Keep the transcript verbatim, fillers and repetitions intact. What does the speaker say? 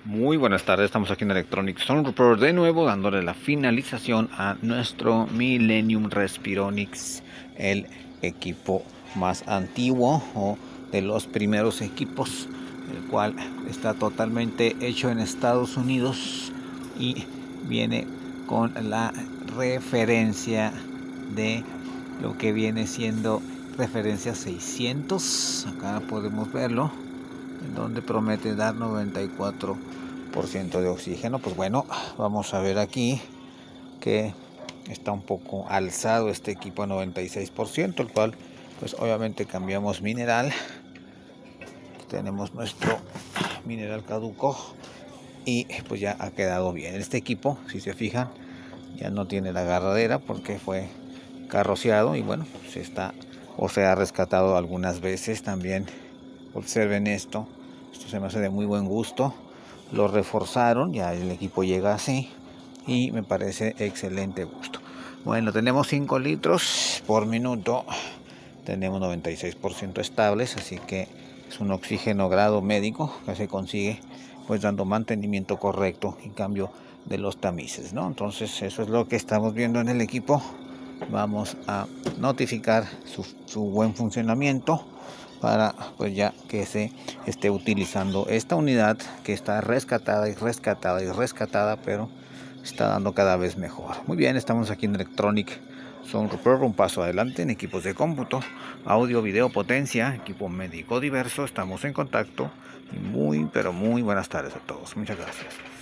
Muy buenas tardes, estamos aquí en Electronic Sound Repair de nuevo, dándole la finalización a nuestro Millennium Respironics, el equipo más antiguo o de los primeros equipos, el cual está totalmente hecho en Estados Unidos y viene con la referencia de lo que viene siendo referencia seiscientos. Acá podemos verlo, en donde promete dar noventa y cuatro por ciento de oxígeno. Pues bueno, vamos a ver aquí que está un poco alzado este equipo a noventa y seis por ciento, el cual pues obviamente cambiamos mineral. Tenemos nuestro mineral caduco y pues ya ha quedado bien. Este equipo, si se fijan, ya no tiene la agarradera porque fue carroceado y bueno, se está o se ha rescatado algunas veces también. Observen esto, esto se me hace de muy buen gusto. Lo reforzaron, ya el equipo llega así y me parece excelente gusto. Bueno, tenemos cinco litros por minuto, tenemos noventa y seis por ciento estables, así que es un oxígeno grado médico que se consigue pues dando mantenimiento correcto y cambio de los tamices, ¿no? Entonces eso es lo que estamos viendo en el equipo. Vamos a notificar su, su buen funcionamiento para pues ya que se esté utilizando esta unidad que está rescatada y rescatada y rescatada, pero está dando cada vez mejor. Muy bien, estamos aquí en Electronic Sound Repair, un paso adelante en equipos de cómputo, audio, video, potencia, equipo médico diverso. Estamos en contacto y muy pero muy buenas tardes a todos. Muchas gracias.